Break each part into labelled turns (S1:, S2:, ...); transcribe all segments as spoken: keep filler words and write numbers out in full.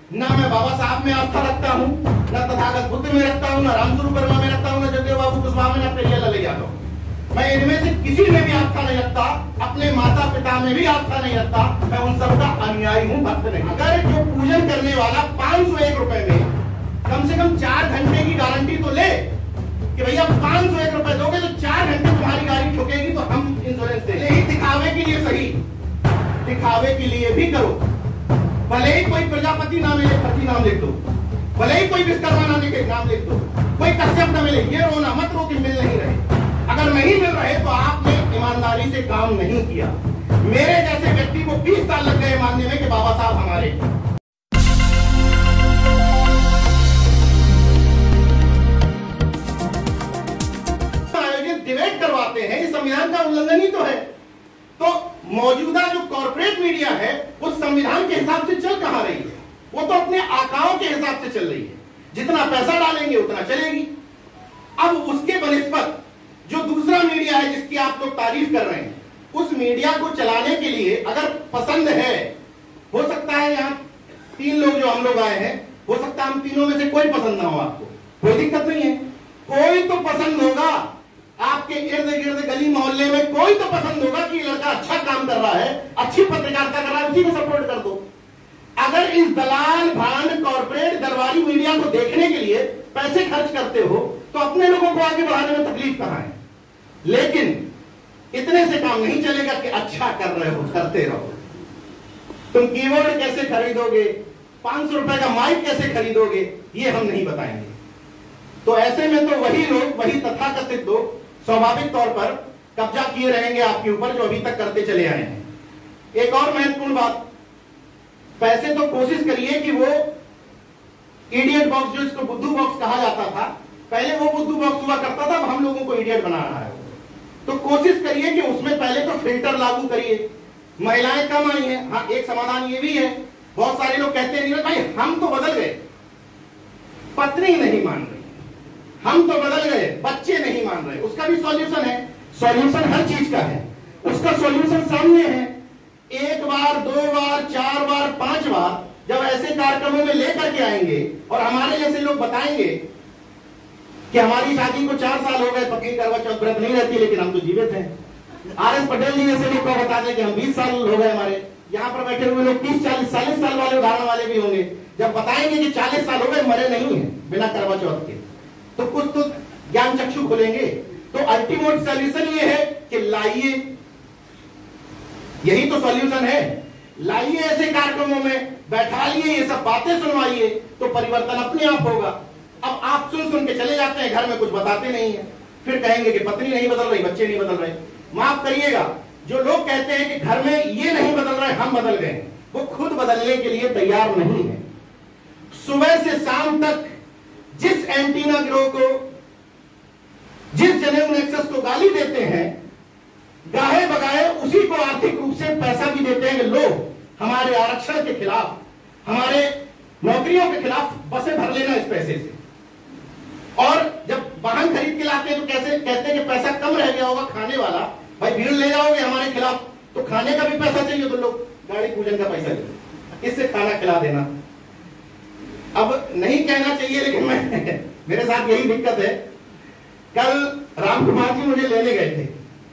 S1: ना मैं बाबा साहब में आस्था रखता हूँ, ना तथागत बुद्ध में रखता हूँ, ना रामस्वरूप वर्मा में रखता हूँ, ना जगदेव बाबू कुशवाहा में, ना प्रियलाल ले जाता हूँ। मैं इनमें से किसी में भी आस्था नहीं रखता, अपने माता पिता में भी आस्था नहीं रखता। मैं उन सबका अनुयायी हूँ, भक्त नहीं। अगर जो पूजन करने वाला पांच सौ एक रुपए में कम से कम चार घंटे की गारंटी तो ले कि भैया पांच सौ एक रुपए दोगे तो चार घंटे तुम्हारी गाड़ी ठोकेगी तो हम इंश्योरेंस दे। यही दिखावे के लिए सही, दिखावे के लिए भी करो। भले ही कोई प्रजापति नाम ले, पति नाम लिख दो, भले ही कोई विश्वकर्मा नाम लिखे नाम लिख दो, कोई कश्यप नाम मिले, ये रोना मत रो कि मिल नहीं रहे। अगर नहीं मिल रहे तो आपने ईमानदारी से काम नहीं किया। मेरे जैसे व्यक्ति को बीस साल लग गए मानने में कि बाबा साहब हमारे आयोजित डिबेट करवाते हैं, ये संविधान का उल्लंघन ही तो है। तो मौजूदा जो कॉर्पोरेट मीडिया है वो संविधान के हिसाब से चल कहां रही है? वो तो अपने आकाओं के हिसाब से चल रही है, जितना पैसा डालेंगे उतना चलेगी। अब उसके बनिस्बत जो दूसरा मीडिया है जिसकी आप लोग तारीफ कर रहे हैं, उस मीडिया को चलाने के लिए अगर पसंद है, हो सकता है यहाँ तीन लोग जो हम लोग आए हैं, हो सकता है हम तीनों में से कोई पसंद ना हो आपको, कोई दिक्कत नहीं है। कोई तो पसंद होगा, आपके इर्द गिर्द गली मोहल्ले में कोई तो पसंद होगा कि लड़का अच्छा काम कर रहा है, अच्छी पत्रकारिता कर रहा है, उसी को सपोर्ट कर दो। अगर इस दलाल भांड कॉर्पोरेट दरबारी मीडिया को देखने के लिए पैसे खर्च करते हो तो अपने लोगों को आगे बढ़ाने में तकलीफ कहां है? लेकिन इतने से काम नहीं चलेगा कि अच्छा कर रहे हो, करते रहो। तुम कीबोर्ड कैसे खरीदोगे, पांच सौ रुपए का माइक कैसे खरीदोगे, ये हम नहीं बताएंगे। तो ऐसे में तो वही लोग, वही तथाकथित लोग स्वाभाविक तौर पर कब्जा किए रहेंगे आपके ऊपर, जो अभी तक करते चले आए हैं। एक और महत्वपूर्ण बात, पैसे तो कोशिश करिए कि वो इडियट बॉक्स, जो इसको बुद्धू बॉक्स कहा जाता था, पहले वो बुद्धू बॉक्स हुआ करता था, अब हम लोगों को इडियट बना रहा है। तो कोशिश करिए कि उसमें पहले तो फिल्टर लागू करिए। महिलाएं कम आई हैं, हाँ एक समाधान ये भी है, बहुत सारे लोग कहते हैं भाई हम तो बदल गए, पत्नी नहीं मान रही, हम तो बदल गए, बच्चे नहीं मान रहे। उसका भी सॉल्यूशन है, सॉल्यूशन हर चीज का है, उसका सॉल्यूशन सामने है। एक बार, दो बार, चार बार, पांच बार जब ऐसे कार्यक्रमों में लेकर के आएंगे और हमारे जैसे लोग बताएंगे कि हमारी शादी को चार साल हो गए, पत्नी करवा चौथ व्रत नहीं रहती, लेकिन हम तो जीवित हैं। आर एस पटेल जी जैसे लोग को बता दें कि हम बीस साल हो गए, हमारे यहाँ पर बैठे हुए लोग तीस चालीस चालीस साल वाले उदाहरण वाले भी होंगे, जब बताएंगे कि चालीस साल हो गए मरे नहीं है बिना करवा चौथ के, तो कुछ तो ज्ञान चक्षु खुलेंगे। तो अल्टीमेट सॉल्यूशन ये है कि लाइए, यही तो सॉल्यूशन है, लाइए ऐसे कार्यक्रमों में, बैठाइए, ये सब बातें सुनवाइए, तो परिवर्तन अपने आप होगा। अब आप सुन सुन के चले जाते हैं, घर में कुछ बताते नहीं है, फिर कहेंगे कि पत्नी नहीं बदल रही, बच्चे नहीं बदल रहे। माफ करिएगा, जो लोग कहते हैं कि घर में ये नहीं बदल रहे, हम बदल गए, वो खुद बदलने के लिए तैयार नहीं है। सुबह से शाम तक जिस एंटीना गिरोह को, जिस जनेऊ नेक्सस को गाली देते हैं, गाहे बगाए उसी को आर्थिक रूप से पैसा भी देते हैं कि लो हमारे आरक्षण के खिलाफ, हमारे नौकरियों के खिलाफ बसें भर लेना इस पैसे से। और जब वाहन खरीद के लाते हैं तो कैसे कहते हैं कि पैसा कम रह गया होगा खाने वाला, भाई भीड़ ले जाओगे हमारे खिलाफ तो खाने का भी पैसा चाहिए, तो लोग गाड़ी पूजन का पैसा ले, इससे खाना खिला देना। अब नहीं कहना चाहिए लेकिन मैं मेरे साथ यही दिक्कत है। कल राम कुमार जी मुझे लेने गए थे,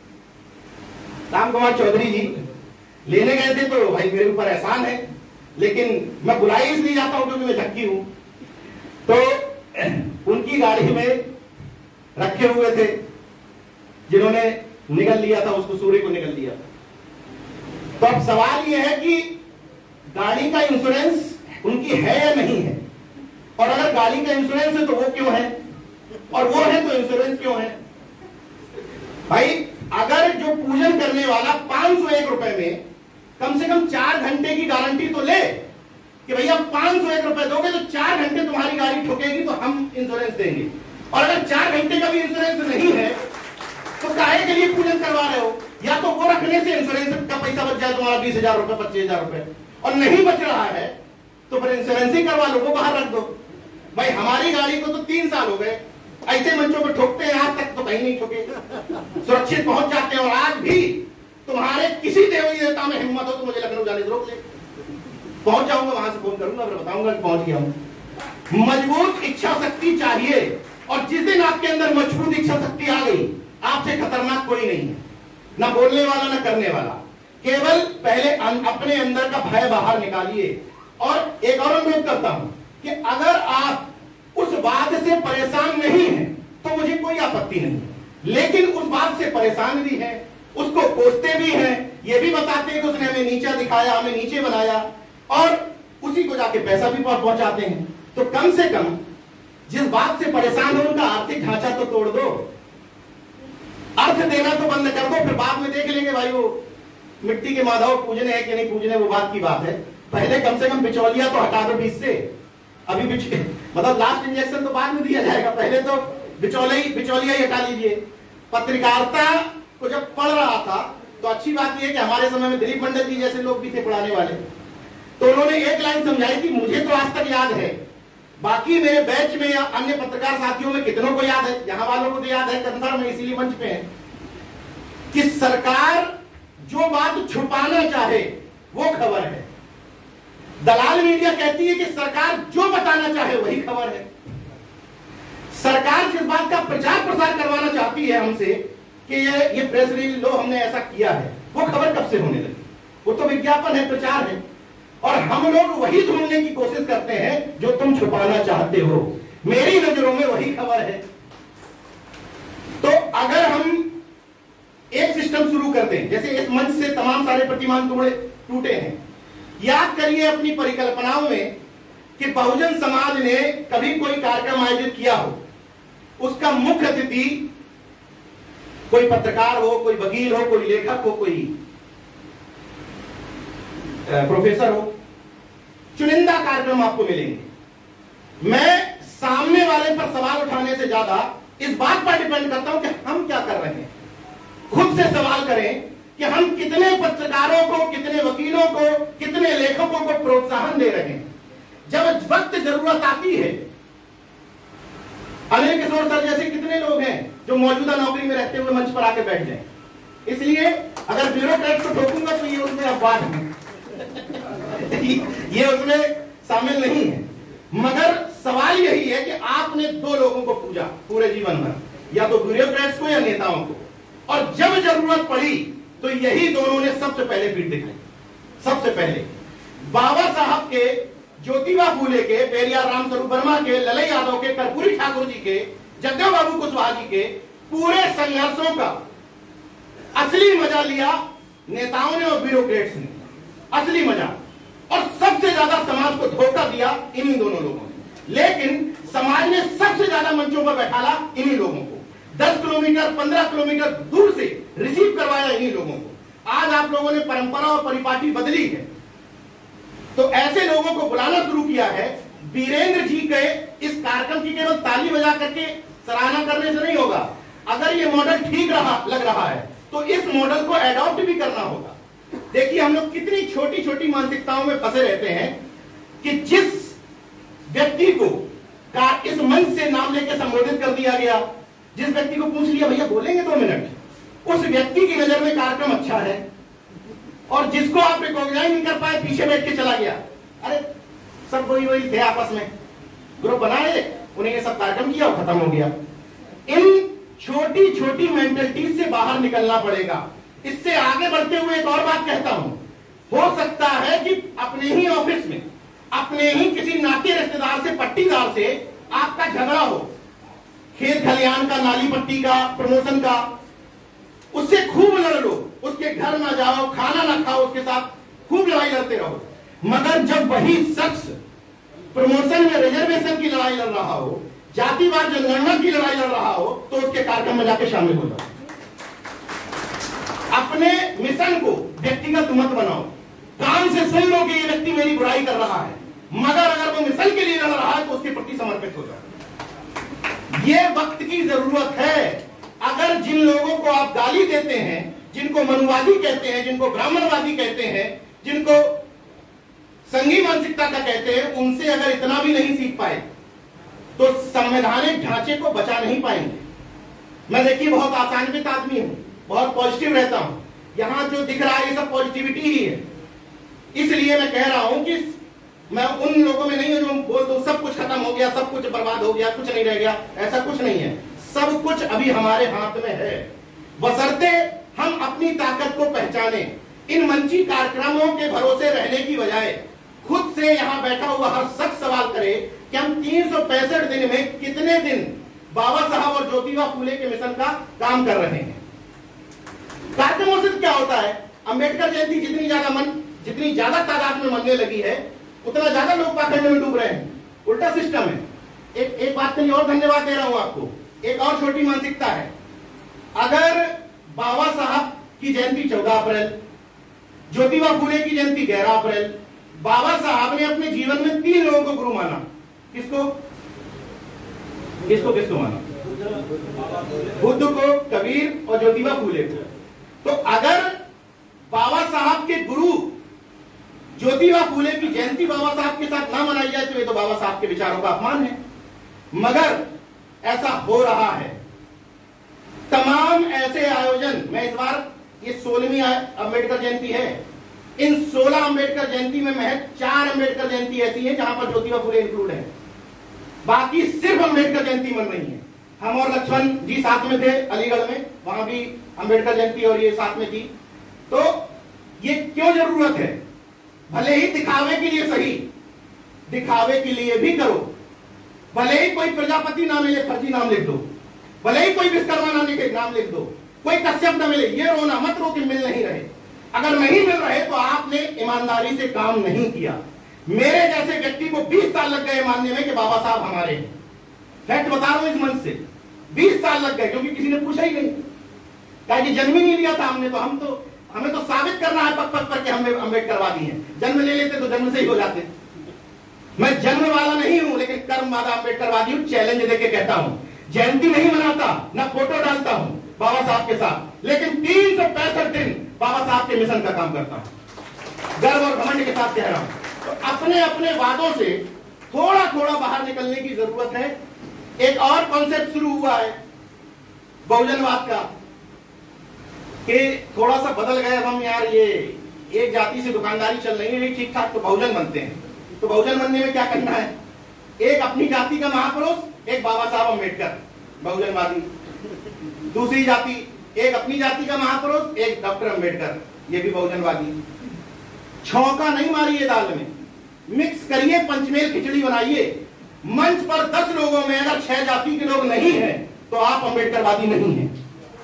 S1: राम कुमार चौधरी जी लेने गए थे, तो भाई मेरे ऊपर एहसान है, लेकिन मैं बुलाई इसलिए जाता हूं क्योंकि मैं झक्की हूं। तो उनकी गाड़ी में रखे हुए थे जिन्होंने निगल लिया था, उसको सूर्य को निगल लिया था। तो अब सवाल यह है कि गाड़ी का इंश्योरेंस उनकी है या नहीं है, और अगर गाड़ी का इंश्योरेंस है तो वो क्यों है, और वो है तो इंश्योरेंस क्यों है? भाई अगर जो पूजन करने वाला पांच सौ एक रुपए में कम से कम चार घंटे की गारंटी तो ले कि भैया पांच सौ एक रुपए दोगे तो चार घंटे तुम्हारी गाड़ी ठोकेगी तो हम इंश्योरेंस देंगे, और अगर चार घंटे का भी इंश्योरेंस नहीं है तो काहे के लिए पूजन करवा रहे हो? या तो वो रखने से इंश्योरेंस का पैसा बच जाए तुम्हारा बीस हजार रुपए, पच्चीस हजार रुपए, और नहीं बच रहा है तो फिर इंश्योरेंस ही करवा लो, वो बाहर रख दो। भाई हमारी गाड़ी को तो तीन साल हो गए, ऐसे मंचों पर ठोकते हैं, आज तक तो कहीं नहीं ठोके, सुरक्षित पहुंच जाते हैं। और आज भी तुम्हारे किसी देवी देवता में हिम्मत हो तो मुझे लखनऊ जाने से रोक ले, पहुंच जाऊंगा, वहां से फोन करूंगा, फिर बताऊंगा कि पहुंच गया हूं। मजबूत इच्छा शक्ति चाहिए, और जिस दिन आपके अंदर मजबूत इच्छा शक्ति आ गई, आपसे खतरनाक कोई नहीं है, ना बोलने वाला ना करने वाला। केवल पहले अपने अंदर का भय बाहर निकालिए। और एक और अनुरोध करता हूं कि अगर आप उस बात से परेशान नहीं हैं तो मुझे कोई आपत्ति नहीं है, लेकिन उस बात से परेशान भी है, उसको कोसते भी हैं, ये भी बताते हैं कि उसने हमें नीचा दिखाया, हमें नीचे बनाया, और उसी को जाके पैसा भी पहुंचाते हैं। तो कम से कम जिस बात से परेशान हो उनका आर्थिक ढांचा तो तोड़ दो, अर्थ देना तो बंद कर दो, फिर बाद में देख लेंगे भाई वो मिट्टी के माधव पूजने हैं कि नहीं पूजने, वो बात की बात है। पहले कम से कम बिचौलिया तो हटा दो बीच से। अभी बिच मतलब लास्ट इंजेक्शन तो बाद में दिया जाएगा, पहले तो बिचौलिया बिचौलिया ही हटा लीजिए। पत्रकारिता को जब पढ़ रहा था तो अच्छी बात यह है कि हमारे समय में दिलीप मंडल जी जैसे लोग भी थे पढ़ाने वाले, तो उन्होंने एक लाइन समझाई थी, मुझे तो आज तक याद है, बाकी मेरे बैच में या अन्य पत्रकार साथियों में कितनों को याद है, यहाँ वालों को तो याद है, कंफर्म में इसीलिए मंच पे है, कि सरकार जो बात छुपाना चाहे वो खबर है। दलाल मीडिया कहती है कि सरकार जो बताना चाहे वही खबर है। सरकार जिस बात का प्रचार प्रसार करवाना चाहती है हमसे कि ये ये प्रेस रिलीज लो हमने ऐसा किया है, वो खबर कब से होने लगी? वो तो विज्ञापन है, प्रचार है, और हम लोग वही ढूंढने की कोशिश करते हैं जो तुम छुपाना चाहते हो। मेरी नजरों में वही खबर है। तो अगर हम एक सिस्टम शुरू करते हैं, जैसे इस मंच से तमाम सारे प्रतिमान टूटे टूटे हैं, याद करिए अपनी परिकल्पनाओं में कि बहुजन समाज ने कभी कोई कार्यक्रम आयोजित किया हो, उसका मुख्य अतिथि कोई पत्रकार हो, कोई वकील हो, कोई लेखक हो, कोई प्रोफेसर हो, चुनिंदा कार्यक्रम आपको मिलेंगे। मैं सामने वाले पर सवाल उठाने से ज्यादा इस बात पर डिपेंड करता हूं कि हम क्या कर रहे हैं। खुद से सवाल करें कि हम कितने पत्रकारों को, कितने वकीलों को, कितने लेखकों को प्रोत्साहन दे रहे हैं। जब वक्त जरूरत आती है, अनिल किशोर सर जैसे कितने लोग हैं जो मौजूदा नौकरी में रहते हुए मंच पर आके बैठ जाएं। इसलिए अगर ब्यूरोक्रेट को ठोकूंगा तो ये उसमें अपवाद है ये उसमें शामिल नहीं है। मगर सवाल यही है कि आपने दो लोगों को पूजा पूरे जीवन भर, या तो ब्यूरोक्रेट्स को या नेताओं को, और जब जरूरत पड़ी तो यही दोनों ने सबसे पहले पीठ दिखाई। सबसे पहले बाबा साहब के, ज्योतिबा फूले के, पेरियार रामस्वरूप वर्मा के, ललई यादव के, कर्पूरी ठाकुर जी के, जगदेव बाबू कुशवाहा जी के पूरे संघर्षों का असली मजा लिया नेताओं ने और ब्यूरोक्रेट्स ने, असली मजा। और सबसे ज्यादा समाज को धोखा दिया इन्हीं दोनों लोगों ने। लेकिन समाज ने सबसे ज्यादा मंचों पर बैठाला इन्हीं लोगों को, दस किलोमीटर पंद्रह किलोमीटर दूर से रिसीव करवाया इन्हीं लोगों को। आज आप लोगों ने परंपरा और परिपाटी बदली है, तो ऐसे लोगों को बुलाना शुरू किया है। वीरेंद्र जी के इस कार्यक्रम की केवल ताली बजा करके सराहना करने से नहीं होगा। अगर ये मॉडल ठीक रहा लग रहा है तो इस मॉडल को एडॉप्ट भी करना होगा। देखिए हम लोग कितनी छोटी छोटी मानसिकताओं में फंसे रहते हैं कि जिस व्यक्ति को का इस मंच से नाम लेकर संबोधित कर दिया गया, जिस व्यक्ति को पूछ लिया भैया बोलेंगे दो मिनट, उस व्यक्ति की नजर में कार्यक्रम अच्छा है, और जिसको आप रिकॉग्नाइज नहीं कर पाए पीछे बैठ के चला गया। अरे सब वही वही थे, आपस में ग्रुप बनाए, उन्हें ये सब कार्यक्रम किया और खत्म हो गया। इन छोटी छोटी मेंटलिटीज से बाहर निकलना पड़ेगा। इससे आगे बढ़ते हुए एक और बात कहता हूं, हो सकता है कि अपने ही ऑफिस में, अपने ही किसी नाते रिश्तेदार से, पट्टीदार से आपका झगड़ा हो, खेत खलियान का, नाली पट्टी का, प्रमोशन का, उससे खूब लड़ लो, उसके घर ना जाओ, खाना ना खाओ, उसके साथ खूब लड़ाई लड़ते रहो। मगर जब वही शख्स प्रमोशन में रिजर्वेशन की लड़ाई लड़ रहा हो, जातिवाद जनगणना की लड़ाई लड़ रहा हो, तो उसके कार्यक्रम में जाके शामिल हो जाओ। अपने मिशन को व्यक्तिगत मत बनाओ, कान से सुन लो कि ये व्यक्ति मेरी बुराई कर रहा है, मगर अगर वो मिशन के लिए लड़ रहा है तो उसके प्रति समर्पित हो जाओ। ये वक्त की जरूरत है। अगर जिन लोगों को आप गाली देते हैं, जिनको मनुवादी कहते हैं, जिनको ब्राह्मणवादी कहते हैं, जिनको संघी मानसिकता का कहते हैं, उनसे अगर इतना भी नहीं सीख पाए तो संवैधानिक ढांचे को बचा नहीं पाएंगे। मैं देखिए बहुत आसान्वित आदमी हूं, बहुत पॉजिटिव रहता हूं, यहां जो दिख रहा है ये सब पॉजिटिविटी ही है। इसलिए मैं कह रहा हूं कि मैं उन लोगों में नहीं हूं जो बोल दो सब कुछ खत्म हो गया, सब कुछ बर्बाद हो गया, कुछ नहीं रह गया। ऐसा कुछ नहीं है, सब कुछ अभी हमारे हाथ में है, बशर्ते हम अपनी ताकत को पहचाने। इन मंची कार्यक्रमों के भरोसे रहने की बजाय खुद से यहां बैठा हुआ हर शख्स सवाल करे कि हम तीन सौ पैंसठ दिन में कितने दिन बाबा साहब और ज्योतिबा फूले के मिशन का काम कर रहे हैं। कार्यक्रमों से क्या होता है, अंबेडकर जयंती जितनी ज्यादा मन जितनी ज्यादा तादाद में मनने लगी है, उतना ज्यादा लोग पाखंड में डूब रहे हैं। उल्टा सिस्टम है। एक एक बात के लिए और धन्यवाद दे रहा हूं आपको। एक और छोटी मानसिकता है, अगर बाबा साहब की जयंती चौदह अप्रैल, ज्योतिबा फूले की जयंती ग्यारह अप्रैल, बाबा साहब ने अपने जीवन में तीन लोगों को गुरु माना। किसको किसको किसको माना? बुद्ध को, कबीर और ज्योतिबा फूले को। तो अगर बाबा साहब के गुरु ज्योतिबा फूले की जयंती बाबा साहब के साथ ना मनाई जाए तो ये तो बाबा साहब के विचारों का अपमान है। मगर ऐसा हो रहा है। तमाम ऐसे आयोजन, मैं इस बार ये सोलहवीं अंबेडकर जयंती है, इन सोलह अंबेडकर जयंती में महज चार अंबेडकर जयंती ऐसी है जहां पर ज्योतिबा फूले इंक्लूड है, बाकी सिर्फ अंबेडकर जयंती मन रही है। हम और लक्ष्मण जी साथ में थे अलीगढ़ में, वहां भी अंबेडकर जयंती और ये साथ में थी। तो ये क्यों जरूरत है? भले ही दिखावे के लिए सही, दिखावे के लिए भी करो। भले ही कोई प्रजापति ना मिले, फर्जी नाम लिख दो। भले ही कोई विश्वकर्मा ना लिखे, नाम लिख दो। कोई कश्यप ना मिले, ये रोना मत रो कि मिल नहीं रहे। अगर नहीं मिल रहे तो आपने ईमानदारी से काम नहीं किया। मेरे जैसे व्यक्ति को बीस साल लग गए मानने में कि बाबा साहब हमारे हैं। फैक्ट बता रहा हूं इस मंच से, बीस साल लग गए, क्योंकि किसी ने पूछा ही नहीं, कहा कि जन्म ही नहीं लिया था हमने, तो हम तो हमें तो साबित करना है पक पक पर कि हमने अम्बेडकरवादी हैं। जन्म ले लेते तो जन्म से ही हो जाते। मैं जन्म वाला नहीं हूं, लेकिन कर्म वाला अम्बेडकरवादी हूं। चैलेंज देके कहता हूं, जयंती नहीं मनाता, ना फोटो डालता हूं बाबा साहब के साथ, लेकिन तीन सौ पैंसठ दिन बाबा साहब के मिशन का काम करता हूं। गर्व और घमंड के साथ कह रहा हूं। तो अपने अपने वादों से थोड़ा थोड़ा बाहर निकलने की जरूरत है। एक और कॉन्सेप्ट शुरू हुआ है बहुजनवाद का, कि थोड़ा सा बदल गए अब हम, यार ये एक जाति से दुकानदारी चल रही है, ठीक ठाक, तो बहुजन बनते हैं। तो बहुजन बनने में क्या करना है? एक अपनी जाति का महापुरुष, एक बाबा साहब अम्बेडकर बहुजनवादी, दूसरी जाति एक अपनी जाति का महापुरुष, एक डॉक्टर अम्बेडकर, ये भी बहुजनवादी। छौंका नहीं मारिए दाल में, मिक्स करिए, पंचमेल खिचड़ी बनाइए। मंच पर दस लोगों में अगर छह जाति के लोग नहीं हैं तो आप अम्बेडकरवादी नहीं हैं।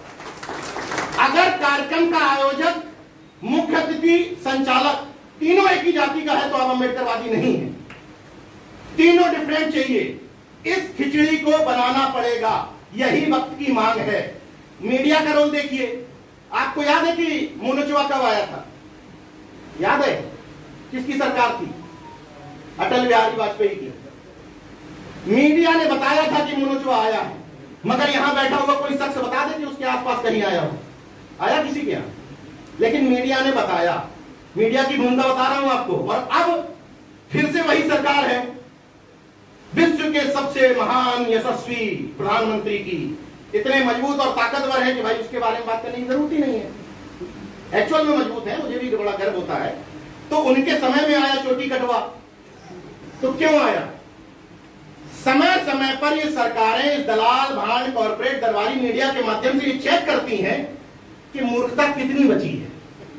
S1: अगर कार्यक्रम का आयोजक, मुख्य अतिथि, संचालक तीनों एक ही जाति का है तो आप अम्बेडकरवादी नहीं हैं। तीनों डिफरेंट चाहिए। इस खिचड़ी को बनाना पड़ेगा, यही वक्त की मांग है। मीडिया का रोल देखिए। आपको याद है कि मोनोचवा कब आया था? याद है? किसकी सरकार थी? अटल बिहारी वाजपेयी की। मीडिया ने बताया था कि मोनोचवा आया है, मगर यहां बैठा हुआ कोई शख्स बता दे कि उसके आसपास कहीं आया हो? आया किसी के यहां? लेकिन मीडिया ने बताया। मीडिया की भूमिका बता रहा हूं आपको। और अब फिर से वही सरकार है, विश्व के सबसे महान यशस्वी प्रधानमंत्री की, इतने मजबूत और ताकतवर है कि भाई उसके बारे में बात करने की जरूरत ही नहीं है। एक्चुअल में मजबूत है, मुझे भी बड़ा गर्व होता है। तो उनके समय में आया चोटी कटवा, तो क्यों आया? समय समय पर ये सरकारें, इस दलाल भांड कॉर्पोरेट दरबारी मीडिया के माध्यम से ये चेक करती हैं कि मूर्खता कितनी बची है।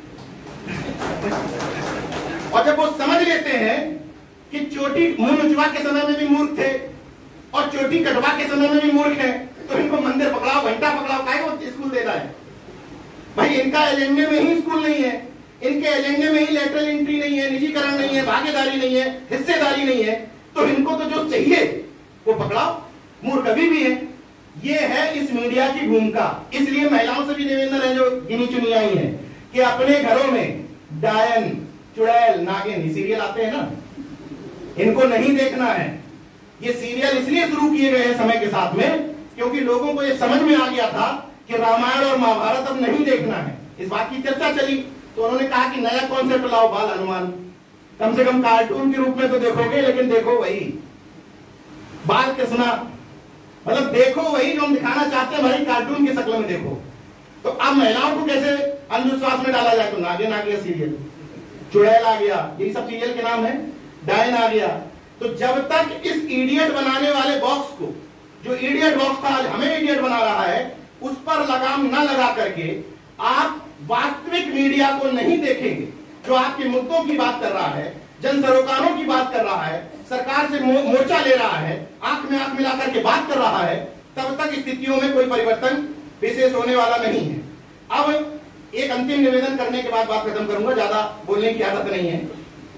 S1: और जब वो समझ लेते हैं कि चोटी मोनोचवा के समय में भी मूर्ख थे और चोटी कटवा के समय में भी मूर्ख है, तो इनको मंदिर पकड़ाओ, घंटा पकड़ाओ, काहे को स्कूल देना है? भाई इनका एजेंडे में ही स्कूल नहीं है, इनके एजेंडे में ही लेटरल एंट्री नहीं है, निजीकरण नहीं है, भागीदारी नहीं है, हिस्सेदारी नहीं है। तो इनको तो जो चाहिए वो पकड़ाओ, मूर्ख अभी भी है। ये है इस मीडिया की भूमिका। इसलिए महिलाओं से भी निवेदन है जो गिनी चुनी आई है कि अपने घरों में डायन, चुड़ैल, नागिन, ये सीरियल आते हैं ना, इनको नहीं देखना है। ये सीरियल इसलिए शुरू किए गए हैं समय के साथ में क्योंकि लोगों को ये समझ में आ गया था कि रामायण और महाभारत अब नहीं देखना है। इस बात की चर्चा चली तो उन्होंने कहा कि नया कॉन्सेप्ट लाओ, बाल हनुमान। कम से कम कार्टून के रूप में तो देखोगे, लेकिन देखो वही बाल कृष्णा, मतलब देखो वही जो हम दिखाना चाहते हैं, भाई कार्टून की शक्ल में देखो। तो अब महिलाओं को कैसे अंधविश्वास में डाला जाए? तो नागे नागे सीरियल चुड़ैल आ गया, यही सब सीरियल के नाम है, डायन आ गया। तो जब तक इस इडियट बनाने वाले बॉक्स को, जो इडियट बॉक्स था आज हमें इडियट बना रहा है, उस पर लगाम न लगा करके आप वास्तविक मीडिया को नहीं देखेंगे, जो आपके मुद्दों की बात कर रहा है, जन सरोकारों की बात कर रहा है, सरकार से मो, मोर्चा ले रहा है, आंख में आंख मिलाकर के बात कर रहा है, तब तक स्थितियों में कोई परिवर्तन विशेष होने वाला नहीं है। अब एक अंतिम निवेदन करने के बाद बात खत्म करूंगा, ज्यादा बोलने की आदत नहीं है।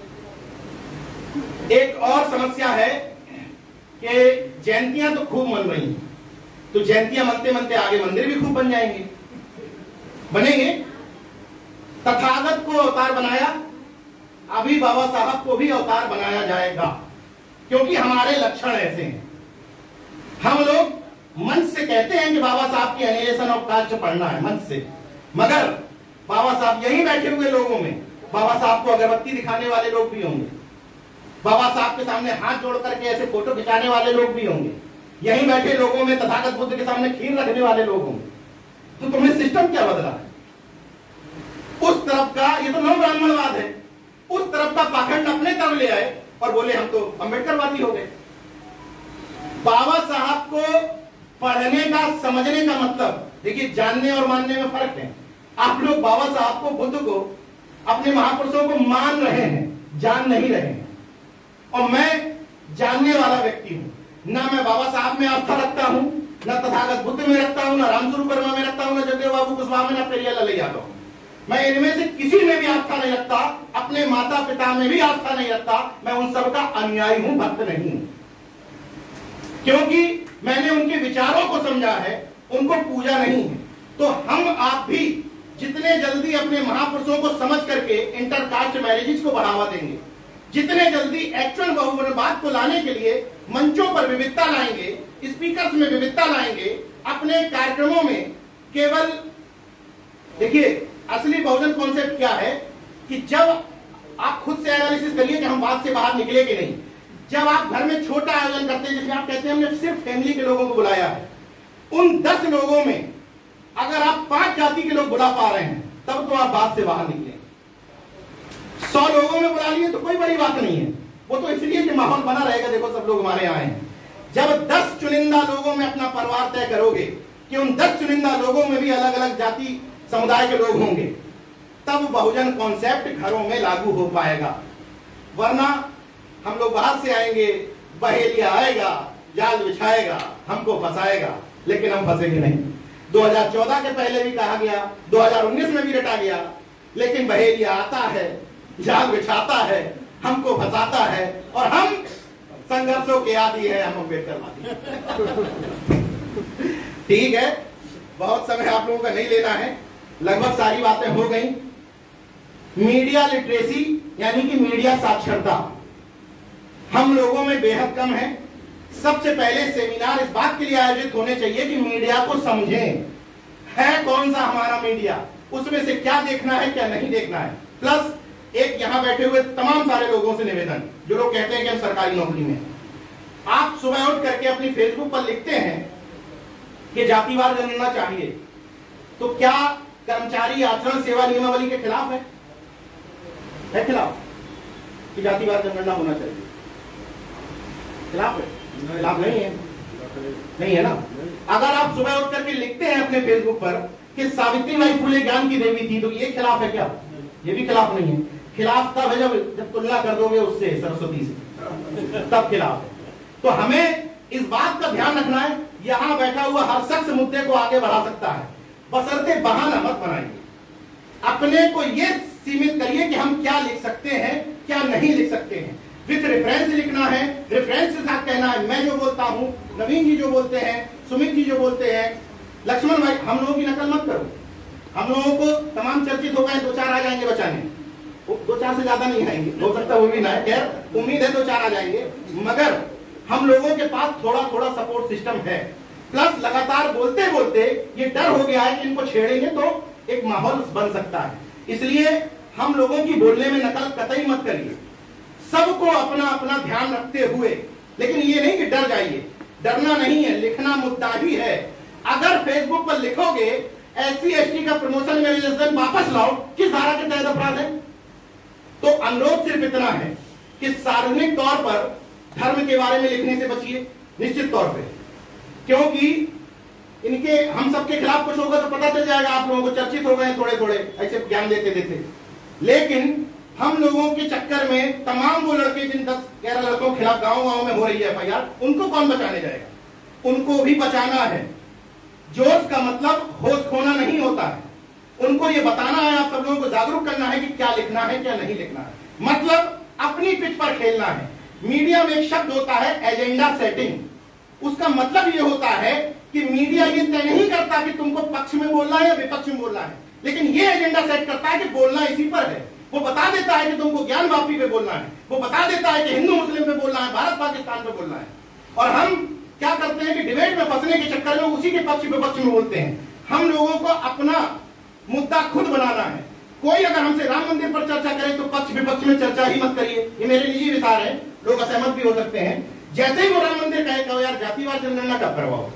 S1: एक और समस्या है कि जयंतियां तो खूब मन रही हैं, तो जयंतियां मनते मनते आगे मंदिर भी खूब बन जाएंगे, बनेंगे। तथागत को अवतार बनाया, अभी बाबा साहब को भी अवतार बनाया जाएगा, क्योंकि हमारे लक्षण ऐसे हैं। हम लोग मंच से कहते हैं कि बाबा साहब की एनिलेशन ऑफ कास्ट पढ़ना है मंच से, मगर बाबा साहब यहीं बैठे हुए लोगों में बाबा साहब को अगरबत्ती दिखाने वाले लोग भी होंगे, बाबा साहब के सामने हाथ जोड़ करके ऐसे फोटो खिंचाने वाले लोग भी होंगे, यहीं बैठे लोगों में तथागत बुद्ध के सामने खीर रखने वाले लोग होंगे। तो तुम्हें सिस्टम क्या बदला है? उस तरफ का, ये तो नव ब्राह्मणवाद है, उस तरफ का पाखंड अपने तरफ ले आए और बोले हम तो अम्बेडकरवादी हो गए। बाबा साहब को पढ़ने का, समझने का मतलब, देखिए जानने और मानने में फर्क है। आप लोग बाबा साहब को, बुद्ध को, अपने महापुरुषों को मान रहे हैं, जान नहीं रहे हैं। और मैं जानने वाला व्यक्ति हूं, ना मैं बाबा साहब में आस्था रखता हूं, ना तथागत बुद्ध में रखता हूं, ना रामस्वरूप वर्मा में रखता हूं, ना जगदेव बाबू कुशवाहा में, ना पेरियालाल यादव हूं। मैं इनमें से किसी में भी आस्था नहीं रखता, अपने माता पिता में भी आस्था नहीं रखता। मैं उन सबका अनुयायी हूं, भक्त नहीं हूं, क्योंकि मैंने उनके विचारों को समझा है, उनको पूजा नहीं है। तो हम आप भी जितने जल्दी अपने महापुरुषों को समझ करके इंटरकास्ट मैरिजेज को बढ़ावा देंगे, जितने जल्दी एक्चुअल बहुवचनवाद को लाने के लिए मंचों पर विविधता लाएंगे, स्पीकर्स में विविधता लाएंगे, अपने कार्यक्रमों में केवल, देखिए असली बहुजन कॉन्सेप्ट क्या है कि जब आप खुद से एनालिसिस करिए कि हम बात से बाहर निकले कि नहीं। जब आप घर में छोटा आयोजन करते हैं, जिसमें आप कहते हैं हमने सिर्फ फैमिली के लोगों को बुलाया है, उन दस लोगों में अगर आप पांच जाति के लोग बुला पा रहे हैं, तब तो आप बात से बाहर निकले। सौ लोगों में बुला लिए तो कोई बड़ी बात नहीं है, वो तो इसलिए कि माहौल बना रहेगा, देखो सब लोग हमारे यहाँ आए हैं। जब दस चुनिंदा लोगों में अपना परिवार तय करोगे कि उन दस चुनिंदा लोगों में भी अलग अलग जाति समुदाय के लोग होंगे, तब बहुजन कॉन्सेप्ट घरों में लागू हो पाएगा। वरना हम लोग बाहर से आएंगे, बहेलिया आएगा, जाल बिछाएगा, हमको फंसाएगा, लेकिन हम फंसेंगे नहीं। दो हज़ार चौदह के पहले भी कहा गया, दो हज़ार उन्नीस में भी रटा गया, लेकिन बहेलिया आता है, जाल बिछाता है, हमको फंसाता है, और हम संघर्षों के आदी है, हम अम्बेडकरवादी। ठीक है, बहुत समय आप लोगों का नहीं लेना है, लगभग सारी बातें हो गई। मीडिया लिटरेसी यानी कि मीडिया साक्षरता हम लोगों में बेहद कम है। सबसे पहले सेमिनार इस बात के लिए आयोजित होने चाहिए कि मीडिया को समझें, है कौन सा हमारा मीडिया, उसमें से क्या देखना है क्या नहीं देखना है। प्लस एक यहां बैठे हुए तमाम सारे लोगों से निवेदन, जो लोग कहते हैं कि हम सरकारी नौकरी में, आप सुबह उठ करके अपनी फेसबुक पर लिखते हैं कि जातिवाद जनगणना चाहिए, तो क्या कर्मचारी आचरण सेवा नियमावली के खिलाफ है? है खिलाफ कि जातिवाद जनगणना होना चाहिए? खिलाफ है? खिलाफ नहीं है, नहीं है ना। अगर आप सुबह उठ करके लिखते हैं अपने फेसबुक पर कि सावित्रीबाई फुले ज्ञान की देवी थी, तो ये खिलाफ है क्या? ये भी खिलाफ नहीं है। खिलाफ तब है जब जब तुलना कर दोगे उससे, सरस्वती से, तब खिलाफ है। तो हमें इस बात का ध्यान रखना है, यहां बैठा हुआ हर शख्स मुद्दे को आगे बढ़ा सकता है, बशर्ते बहाना मत बनाइए। अपने को यह सीमित करिए कि हम क्या लिख सकते हैं, क्या नहीं लिख सकते हैं। विथ रेफरेंस लिखना है, रेफरेंस के साथ कहना है। मैं जो बोलता हूं, नवीन जी जो बोलते हैं, सुमित जी जो बोलते हैं, लक्ष्मण भाई, हम लोगों की नकल मत करो। हम लोगों को तमाम चर्चित हो गए, दो चार आ जाएंगे बचाने, दो चार से ज्यादा नहीं आएंगे, हो सकता है वो भी ना है, खैर उम्मीद है दो चार आ जाएंगे, मगर हम लोगों के पास थोड़ा थोड़ा सपोर्ट सिस्टम है। प्लस लगातार बोलते बोलते ये डर हो गया है कि इनको छेड़ेंगे तो एक माहौल बन सकता है, इसलिए हम लोगों की बोलने में नकल कतई मत करिए। सबको अपना अपना ध्यान रखते हुए, लेकिन ये नहीं कि डर जाइए, डरना नहीं है, लिखना मुद्दा ही है। अगर फेसबुक पर लिखोगे एस सी एस टी का प्रमोशन में वापस लाओ, किस धारा के तहत अपराध है? तो अनुरोध सिर्फ इतना है कि सार्वजनिक तौर पर धर्म के बारे में लिखने से बचिए, निश्चित तौर पे, क्योंकि इनके हम सबके खिलाफ कुछ होगा तो पता चल जाएगा आप लोगों को, चर्चित हो गए थोड़े थोड़े ऐसे ज्ञान देते देते। लेकिन हम लोगों के चक्कर में तमाम वो लड़के जिन दस ग्यारह लड़कों के खिलाफ गांव गांव में हो रही है एफ आई आर, उनको कौन बचाने जाएगा? उनको भी बचाना है। जोश का मतलब होश खोना नहीं होता है। उनको ये बताना है, आप सब लोगों को जागरूक करना है कि क्या लिखना है क्या नहीं लिखना है, मतलब अपनी पिच पर खेलना है। मीडिया में एक शब्द होता है एजेंडा सेटिंग। उसका मतलब ये होता है कि मीडिया ये तय नहीं करता कि तुमको पक्ष में बोलना है या विपक्ष में बोलना है, लेकिन ये एजेंडा सेट करता है कि बोलना इसी पर है। वो बता देता है कि तुमको ज्ञान वापी पे बोलना है, वो बता देता है कि हिंदू मुस्लिम पे बोलना है, भारत पाकिस्तान पे बोलना है। और हम क्या करते हैं कि डिबेट में फंसने के चक्कर में उसी के पक्ष विपक्ष में बोलते हैं। हम लोगों को अपना मुद्दा खुद बनाना है। कोई अगर हमसे राम मंदिर पर चर्चा करे तो पक्ष विपक्ष में चर्चा ही मत करिए, ये मेरे निजी विचार है, लोग असहमत भी हो सकते हैं। जैसे ही वो राम मंदिर कहे कहो यार जातिवार जनगणना कब करवाओगे,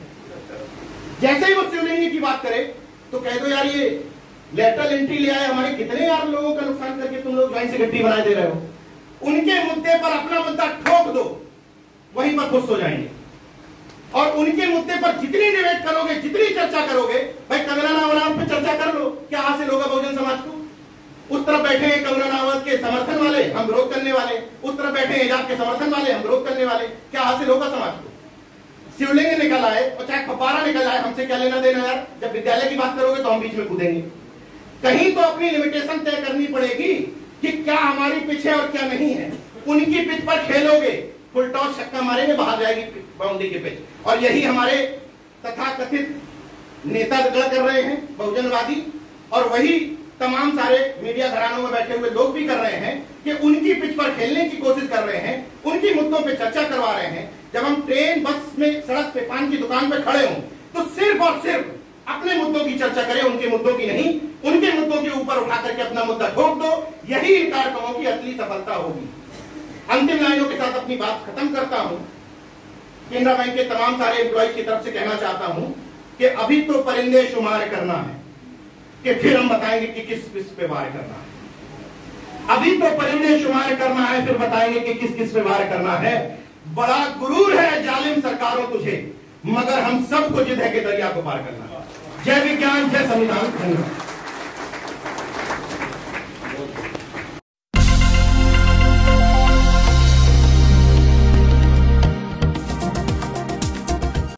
S1: जैसे ही वो शिवलिंग की बात करे तो कह दो यार ये लेटरल एंट्री ले आए, हमारे कितने यार लोगों का नुकसान करके तुम लोग ज्वाइंट सेक्रेटरी बना दे रहे हो। उनके मुद्दे पर अपना मुद्दा ठोक दो, वहीं पर खुश हो जाएंगे। और उनके मुद्दे पर जितनी डिबेट करोगे, जितनी चर्चा करोगे, भाई कंगना राणावत पे चर्चा कर लो, क्या हासिल होगा बहुजन समाज को? उस तरफ बैठे हैं कंगना राणावत के समर्थन वाले, हम विरोध करने वाले, उस तरफ बैठे हैं हिजाब के समर्थन वाले, हम विरोध करने वाले, क्या हासिल होगा समाज को? शिवलिंग निकल आए और चाहे फपारा निकल आए, हमसे क्या लेना देना यार? जब विद्यालय की बात करोगे तो हम बीच में कूदेंगे। कहीं तो अपनी लिमिटेशन तय करनी पड़ेगी कि क्या हमारी पिच है और क्या नहीं है। उनकी पिच पर खेलोगे, फुल टॉस छक्का मारेंगे, बाहर जाएगी बाउंड्री की पिच। और यही हमारे तथाकथित नेता कर रहे हैं बहुजनवादी, और वही तमाम सारे मीडिया घरानों में बैठे हुए लोग भी कर रहे हैं कि उनकी पिच पर खेलने की कोशिश कर रहे हैं, उनकी मुद्दों पे चर्चा करवा रहे हैं। जब हम ट्रेन बस में सड़क पे पान की दुकान पे खड़े हों तो सिर्फ और सिर्फ अपने मुद्दों की चर्चा करें, उनके मुद्दों की नहीं। उनके मुद्दों के ऊपर उठा करके अपना मुद्दा ठोक दो, यही इन कार्यक्रमों की असली सफलता होगी। अंतिम लाइनों के साथ अपनी बात खत्म करता हूं। केनरा बैंक के तमाम सारे एम्प्लॉइज की तरफ से कहना चाहता हूं कि अभी तो परिंदे शुमार करना है, कि फिर हम बताएंगे कि किस किस पे वार करना है। अभी तो परिंदे शुमार करना है, फिर बताएंगे कि किस किस पे वार करना है। बड़ा गुरूर है जालिम सरकारों तुझे, मगर हम सबको जिद है कि दरिया को पार करना है। जय विज्ञान, जय संविधान। धन्यवाद।